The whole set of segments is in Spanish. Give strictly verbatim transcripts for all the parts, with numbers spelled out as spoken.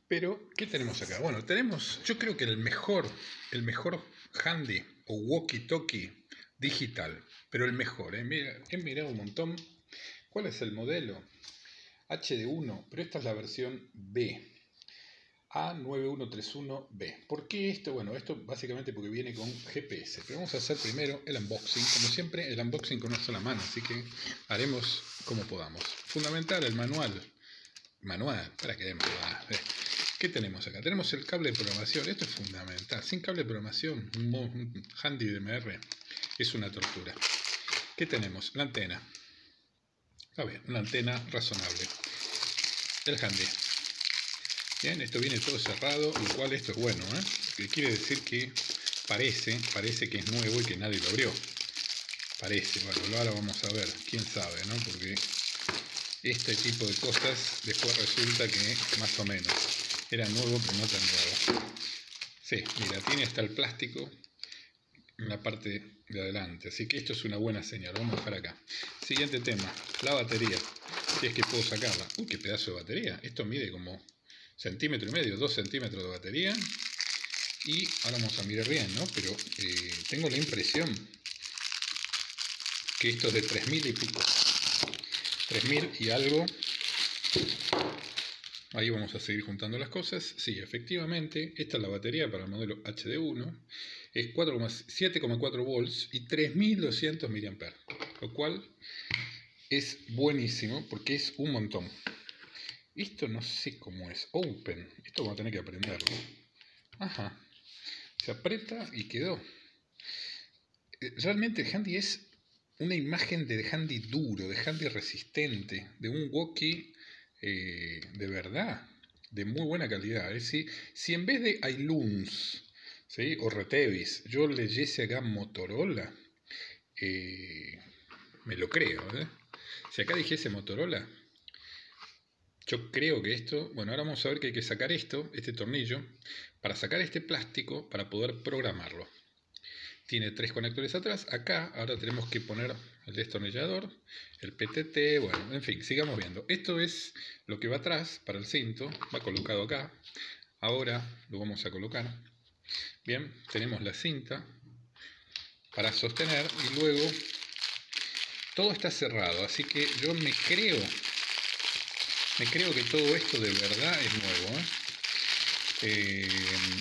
Pero, ¿qué tenemos acá? Bueno, tenemos, yo creo que el mejor, el mejor handy o walkie-talkie digital, pero el mejor, ¿eh? Mira, he mirado un montón. ¿Cuál es el modelo? H D uno, pero esta es la versión B. A nueve uno tres uno B. ¿Por qué esto? Bueno, esto básicamente porque viene con G P S. Pero vamos a hacer primero el unboxing. Como siempre, el unboxing con una sola mano, así que haremos como podamos. Fundamental, el manual. Manual, para que demos. ¿Qué tenemos acá? Tenemos el cable de programación. Esto es fundamental. Sin cable de programación, un handy de M R es una tortura. ¿Qué tenemos? La antena. A ver, una antena razonable. El handy. Bien, esto viene todo cerrado, lo cual esto es bueno, ¿eh? Que quiere decir que parece, parece que es nuevo y que nadie lo abrió. Parece, bueno, ahora vamos a ver, quién sabe, ¿no? Porque este tipo de cosas después resulta que más o menos era nuevo pero no tan nuevo. Sí, mira, tiene hasta el plástico en la parte de adelante, así que esto es una buena señal. Vamos a dejar acá. Siguiente tema, la batería. Si es que puedo sacarla. Uy, qué pedazo de batería. Esto mide como centímetro y medio, dos centímetros de batería. Y ahora vamos a mirar bien, ¿no? Pero eh, tengo la impresión que esto es de tres mil y pico. tres mil y algo. Ahí vamos a seguir juntando las cosas. Sí, efectivamente, esta es la batería para el modelo H D uno. Es siete coma cuatro volts y tres mil doscientos miliamperios. Lo cual es buenísimo porque es un montón. Esto no sé cómo es. Open. Esto vamos a tener que aprenderlo. Ajá. Se aprieta y quedó. Realmente el handy es una imagen de handy duro, de handy resistente, de un walkie eh, de verdad, de muy buena calidad. Es decir, si en vez de iLuns, ¿sí? O Retevis, yo leyese acá Motorola, eh, me lo creo. ¿eh? Si acá dijese Motorola, yo creo que esto, bueno, ahora vamos a ver que hay que sacar esto, este tornillo, para sacar este plástico para poder programarlo. Tiene tres conectores atrás. Acá ahora tenemos que poner el destornillador, el P T T, bueno, en fin, sigamos viendo. Esto es lo que va atrás para el cinto, va colocado acá. Ahora lo vamos a colocar. Bien, tenemos la cinta para sostener y luego todo está cerrado, así que yo me creo, me creo que todo esto de verdad es nuevo. ¿eh? Eh,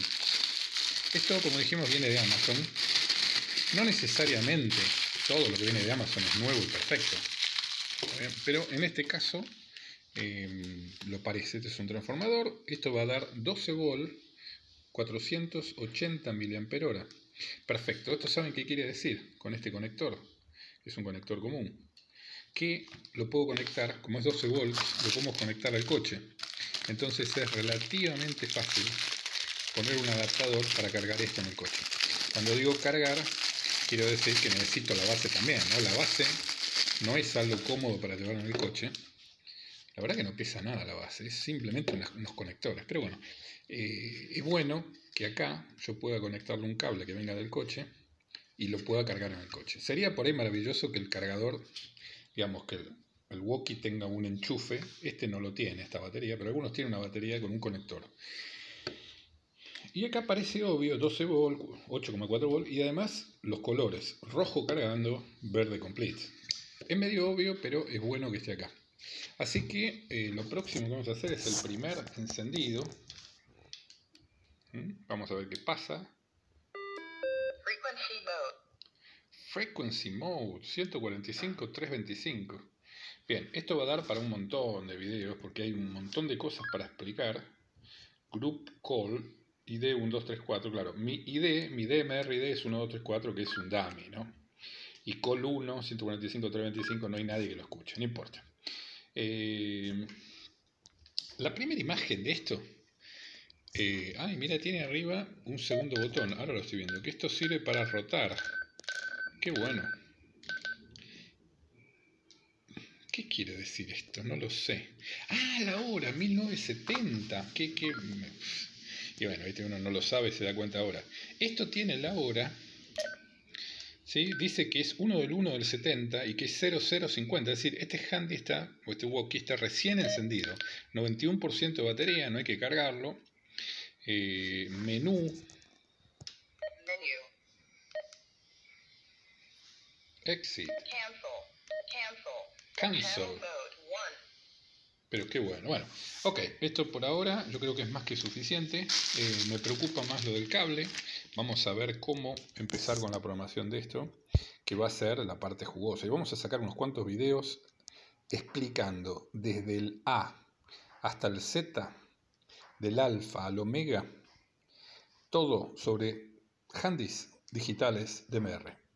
esto, como dijimos, viene de Amazon. No necesariamente todo lo que viene de Amazon es nuevo y perfecto, pero en este caso eh, lo parece. Este es un transformador. Esto va a dar doce volts, cuatrocientos ochenta miliamperios hora. Perfecto. ¿Esto saben qué quiere decir con este conector? Es un conector común que lo puedo conectar, como es doce volts, lo podemos conectar al coche. Entonces es relativamente fácil poner un adaptador para cargar esto en el coche. Cuando digo cargar, quiero decir que necesito la base también, ¿no? La base no es algo cómodo para llevar en el coche. La verdad que no pesa nada la base, es simplemente unos, unos conectores. Pero bueno, eh, es bueno que acá yo pueda conectarle un cable que venga del coche y lo pueda cargar en el coche. Sería por ahí maravilloso que el cargador, digamos que el, el walkie tenga un enchufe. Este no lo tiene, esta batería, pero algunos tienen una batería con un conector. Y acá parece obvio, doce volts, ocho coma cuatro volts y además los colores, rojo cargando, verde complete. Es medio obvio, pero es bueno que esté acá. Así que eh, lo próximo que vamos a hacer es el primer encendido. ¿Mm? Vamos a ver qué pasa. Frequency mode. Frequency mode, ciento cuarenta y cinco, trescientos veinticinco. Bien, esto va a dar para un montón de videos porque hay un montón de cosas para explicar. Group call. I D uno dos tres cuatro, claro, mi I D, mi D M R I D es uno dos tres cuatro, que es un dummy, ¿no? Y call uno, ciento cuarenta y cinco, trescientos veinticinco, no hay nadie que lo escuche, no importa. Eh, la primera imagen de esto, eh, ay, mira, tiene arriba un segundo botón, ahora lo estoy viendo, que esto sirve para rotar. Qué bueno. ¿Qué quiere decir esto? No lo sé. Ah, la hora, mil novecientos setenta. ¿Qué, qué? Y bueno, ¿viste? Uno no lo sabe y se da cuenta ahora. Esto tiene la hora ¿sí? Dice que es uno del uno del setenta y que es cero cero cincuenta. Es decir, este handy está, o este walkie está recién encendido. noventa y uno por ciento de batería, no hay que cargarlo. Eh, menú. Exit. Cancel. Pero qué bueno. Bueno, ok, esto por ahora yo creo que es más que suficiente. Eh, me preocupa más lo del cable. Vamos a ver cómo empezar con la programación de esto, que va a ser la parte jugosa. Y vamos a sacar unos cuantos videos explicando desde el A hasta el Z, del alfa al omega, todo sobre handys digitales de M R.